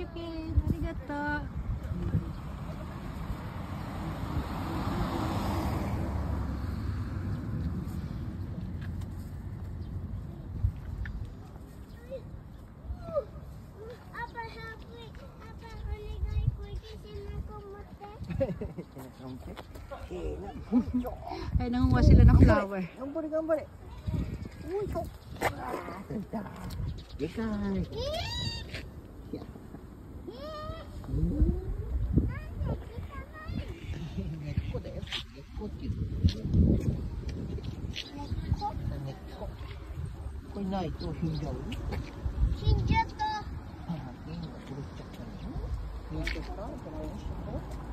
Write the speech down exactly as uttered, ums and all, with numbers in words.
you, Ken. Arigato. Ay, nangunguha sila ng flower. Gambare, gambare. Uy, ko. Ah, ganda. Gekay. Neko daよ。猫って言う。猫。これないと死んじゃう？ 死んじゃった。 あ、ゲンが取れちゃったの？死んじゃった？これは